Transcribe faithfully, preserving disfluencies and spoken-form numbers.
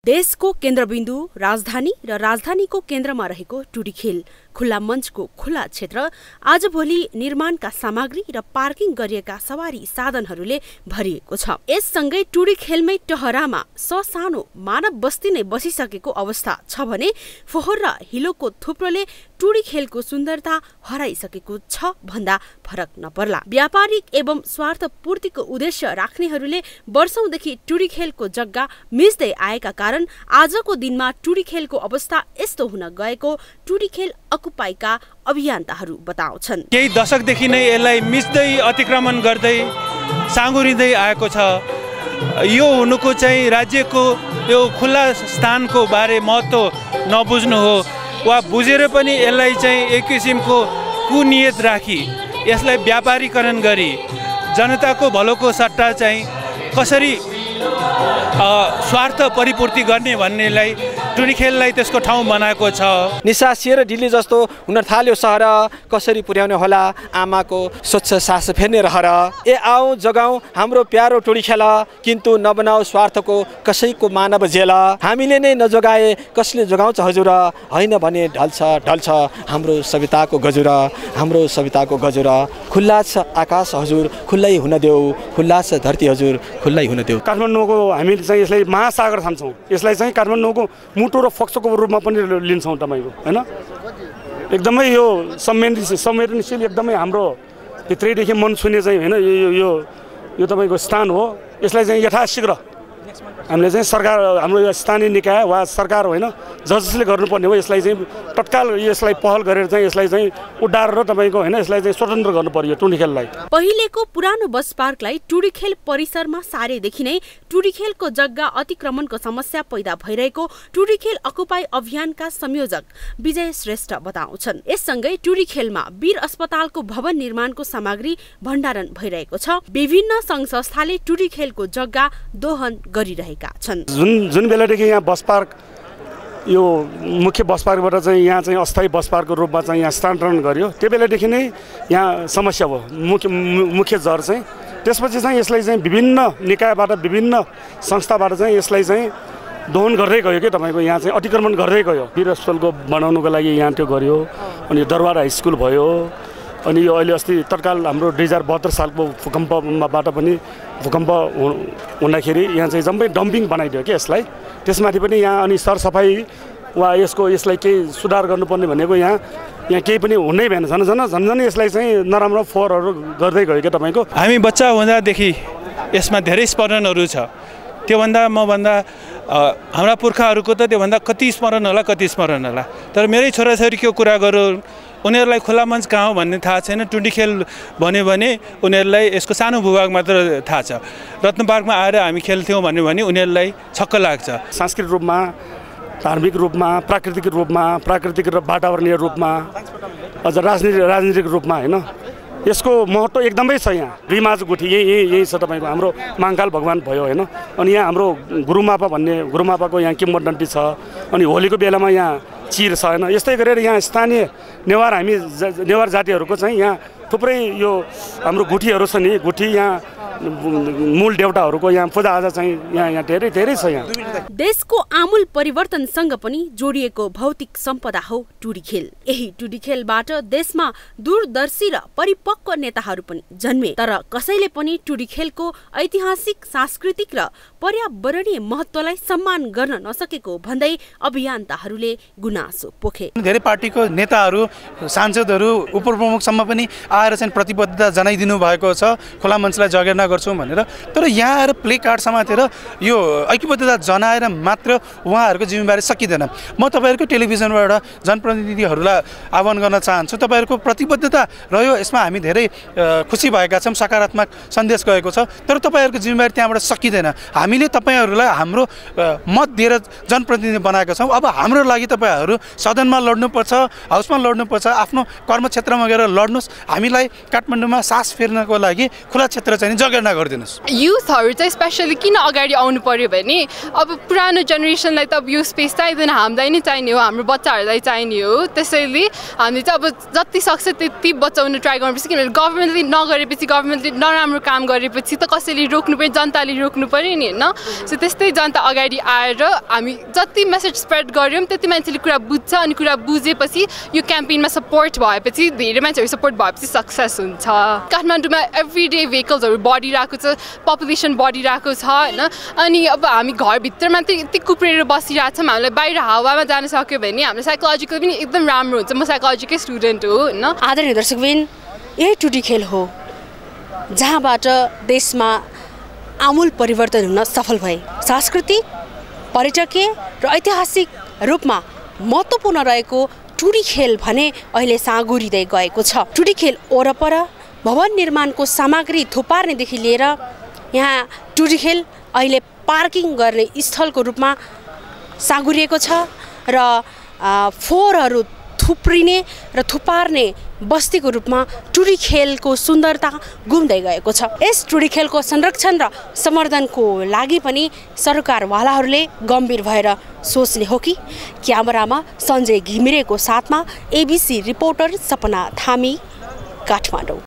देशको केन्द्रबिन्दु राजधानी र राजधानीको केन्द्रमा रहेको टुडी खेल खुल्ला मञ्चको खुल्ला क्षेत्र आजभोलि निर्माणका सामग्री र पार्किङ गरिएका सवारी साधनहरूले भरिएको छ। यससँगै टुडी खेलमै टहरामा ससानो मानव बस्ती नै बसिसकेको अवस्था छ भने फोहोर र हिलोको थुप्रोले टुडी खेलको सुन्दरता हराइसकेको छ भन्दा फरक नपर्ला। व्यापारिक एवं स्वार्थ पूर्तिको उद्देश्य राख्नेहरूले वर्षौंदेखि टुडी खेलको जग्गा मिच्दै आएका कारण आजको दिनमा टुडी खेलको अवस्था यस्तो हुन गएको टुडी खेल अकुपाईका अभियन्ताहरू बताउँछन्। केही दशकदेखि नै यसलाई मिच्दै अतिक्रमण गर्दै साँगुरिँदै आएको छ। यो हुनुको चाहिँ राज्यको यो खुल्ला स्थानको बारे महत्त्व नबुझ्नु हो वा बुझेर पनि यसलाई चाहिँ एक किसिमको कुनियत राखी यसलाई व्यापारीकरण गरी जनताको भलोको सट्टा चाहिँ कसरी स्वार्थ परिपूर्ति गर्ने भन्नेलाई टुडी खेललाई त्यसको ठाउँ बनाएको छ। निसासिए र दिल्ली जस्तो हुन थाल्यो सहर, कसरी पुर्याउने होला आमाको स्वच्छ सास फेर्ने रहर। ए आऊ जगाऊ हाम्रो प्यारो टुडी खेल, किन्तु नबनाऊ स्वार्थको कसैको मानव जेल। हामीले नै नजगाए कसले जगाउँछ हजुर, होइन भने ढल्छ ढल्छ हाम्रो सविताको गजुर। हाम्रो सविताको गजुर खुल्ला छ आकाश हजुर, खुल्लै हुन देऊ, खुल्ला छ धरती हजुर, खुल्लै हुन देऊ। काठमाडौँको हामीले चाहिँ यसलाई महासागर ठान्छौँ। यसलाई चाहिँ काठमाडौँको मुटु र फोक्सोको रूपमा पनि लिन्छौँ तपाईँको, होइन? एकदमै यो संवेदनशील संवेदनशील एकदमै हाम्रो भित्रैदेखि मन छुने चाहिँ होइन यो यो यो तपाईँको स्थान हो। यसलाई चाहिँ यथाशीघ्र हामीले चाहिँ सरकार हाम्रो स्थानीय निकाय वा सरकार होइन जसले गर्नुपर्ने हो यसलाई चाहिँ तत्काल यसलाई पहल गरेर चाहिँ यसलाई चाहिँ उड्डाएर र तपाईँको होइन यसलाई चाहिँ स्वतन्त्र गर्नु पर्यो टुडी खेललाई। पहिलेको पुरानो बस पार्कलाई टुडी खेल परिसरमा सारेदेखि नै टुडी खेलको जग्गा अतिक्रमणको समस्या पैदा भइरहेको टुडी खेल अकुपाई अभियानका संयोजक विजय श्रेष्ठ बताउँछन्। यससँगै टुडी खेलमा वीर अस्पतालको भवन निर्माणको सामग्री भण्डारण भइरहेको छ। विभिन्न संघ संस्थाले टुडी खेलको जग्गा दोहन गरिरहेका छन्। जुन जुन बेलादेखि यहाँ बस पार्क यो मुख्य बस पार्कबाट चाहिँ यहाँ चाहिँ अस्थायी बस पार्कको रूपमा चाहिँ यहाँ स्थानान्तरण गरियो त्यो बेलादेखि नै यहाँ समस्या भयो मुख्य मुख्य जर चाहिँ। त्यसपछि चाहिँ यसलाई चाहिँ विभिन्न निकायबाट विभिन्न संस्थाबाट चाहिँ यसलाई चाहिँ दोहन गर्दै गयो कि तपाईँको यहाँ चाहिँ अतिक्रमण गर्दै गयो। वीर अस्पतालको बनाउनुको लागि यहाँ त्यो गर्यो, अनि दरबार हाई स्कुल भयो, अनि यो अहिले अस्ति तत्काल हाम्रो दुई हजार बहत्तर सालको भूकम्पबाट पनि भूकम्प हुँदाखेरि यहाँ चाहिँ जम्मै डम्पिङ बनाइदियो कि यसलाई। त्यसमाथि पनि यहाँ अनि सरसफाइ वा यसको यसलाई केही सुधार गर्नुपर्ने भनेको यहाँ यहाँ केही पनि हुनै भएन। झन् झन् झन् झन् यसलाई चाहिँ नराम्रो फोहोरहरू गर्दै गयो कि तपाईँको। हामी बच्चा हुँदादेखि यसमा धेरै स्मरणहरू छ। त्योभन्दा मभन्दा हाम्रा पुर्खाहरूको त त्योभन्दा कति स्मरण होला कति स्मरण होला। तर मेरै छोराछोरीको कुरा गरौँ, उनीहरूलाई खुल्ला मञ्च कहाँ हो भन्ने थाहा छैन। टुडी खेल भन्यो भने उनीहरूलाई यसको सानो भूभाग मात्र थाहा छ। रत्न पार्कमा आएर हामी खेल्थ्यौँ भन्यो भने उनीहरूलाई छक्क लाग्छ। सांस्कृतिक रूपमा, धार्मिक रूपमा, प्राकृतिक रूपमा, प्राकृतिक र वातावरणीय रूपमा, अझ राजनीतिक राजनीतिक रूपमा होइन यसको महत्त्व एकदमै छ। यहाँ रिमाज गुठी यही यही यही छ तपाईँको। हाम्रो महाकाल भगवान् भयो होइन, अनि यहाँ हाम्रो गुरुमापा भन्ने गुरुमापाको यहाँ किम्बदन्ती छ। अनि होलीको बेलामा यहाँ चिर छ होइन। यस्तै गरेर यहाँ स्थानीय नेवार हामी नेवार जातिहरूको चाहिँ यहाँ थुप्रै यो हाम्रो गुठीहरू छ नि, गुठी यहाँ मूल देवताहरूको यहाँ पूजाआजा चाहिँ यहाँ यहाँ धेरै धेरै छ। यहाँ देशको आमूल परिवर्तनसँग पनि जोडिएको भौतिक सम्पदा हो टुडी खेल। यही टुडी खेलबाट देशमा दूरदर्शी र परिपक्व नेताहरू पनि जन्मे। तर कसैले पनि टुडी खेलको ऐतिहासिक, सांस्कृतिक र पर्यावरणीय महत्त्वलाई सम्मान गर्न नसकेको भन्दै अभियन्ताहरूले गुनासो पोखे। धेरै पार्टीको नेताहरू, सांसदहरू, उपप्रमुखसम्म पनि आएर चाहिँ प्रतिबद्धता जनाइदिनु भएको छ खुला मञ्चलाई जगेर्ना गर्छौँ भनेर। तर यहाँ आएर प्ले कार्ड समातेर यो ऐक्यबद्धता जनाएर मात्र उहाँहरूको जिम्मेवारी सकिँदैन। म तपाईँहरूको टेलिभिजनबाट जनप्रतिनिधिहरूलाई आह्वान गर्न चाहन्छु, तपाईँहरूको प्रतिबद्धता रह्यो, यसमा हामी धेरै खुसी भएका छौँ, सकारात्मक सन्देश गएको छ। तर तपाईँहरूको जिम्मेवारी त्यहाँबाट सकिँदैन। हामीले तपाईँहरूलाई हाम्रो मत दिएर जनप्रतिनिधि बनाएका छौँ। अब हाम्रो लागि तपाईँहरू सदनमा लड्नुपर्छ, हाउसमा लड्नुपर्छ, आफ्नो कर्मक्षेत्रमा गएर लड्नुहोस्। हामीलाई काठमाडौँमा सास फेर्नको लागि खुला क्षेत्र चाहिँ जग्गा जगेर्ना गरिदिनुहोस्। युथहरू चाहिँ स्पेसली किन अगाडि आउनु पर्यो भने अब पुरानो जेनेरेसनलाई त अब यो स्पेस चाहिँदैन, हामीलाई नै चाहिने हो, हाम्रो बच्चाहरूलाई चाहिने हो। त्यसैले हामीले चाहिँ अब जति सक्छ त्यति बचाउनु ट्राई गर्नुपर्छ, किनभने गभर्मेन्टले नगरेपछि, गभर्मेन्टले नराम्रो काम गरेपछि त कसैले रोक्नु पर्यो, जनताले रोक्नु पर्यो नि होइन। सो त्यस्तै जनता अगाडि आएर हामी जति मेसेज स्प्रेड गऱ्यौँ त्यति मान्छेले कुरा बुझ्छ, अनि कुरा बुझेपछि यो क्याम्पेनमा सपोर्ट भएपछि, धेरै मान्छेहरू सपोर्ट भएपछि सक्सेस हुन्छ। काठमाडौँमा एभ्री डे भेहिकल्सहरू बढिरहेको छ, पपुलेसन बढिरहेको छ होइन। अनि अब हामी घरभित्र मात्रै यति कुप्रेर बसिरहेको छौँ, हामीलाई बाहिर हावामा जान सक्यो भने हाम्रो साइकोलोजिकल पनि एकदम राम्रो हुन्छ। म साइकोलोजीकै स्टुडेन्ट हो होइन। आदरणीय दर्शकबिन, यही टुडी खेल हो जहाँबाट देशमा आमूल परिवर्तन हुन सफल भए। सांस्कृतिक, पर्यटकीय र ऐतिहासिक रूपमा महत्त्वपूर्ण रहेको टुडी खेल भने अहिले साँगुरिँदै गएको छ। टुडी खेल वरपर भवन निर्माणको सामग्री थुपार्नेदेखि लिएर यहाँ टुडी खेल अहिले पार्किङ गर्ने स्थलको रूपमा साँगुरिएको छ र फोहोरहरू थुप्रिने र थुपार्ने बस्तीको रूपमा टुडी खेलको सुन्दरता गुम्दै गएको छ। यस टुडी खेलको संरक्षण र सम्वर्धनको लागि पनि सरकारवालाहरूले गम्भीर भएर सोच्ने हो कि? क्यामेरामा सञ्जय घिमिरेको साथमा एबिसी रिपोर्टर सपना थामी, काठमाडौँ।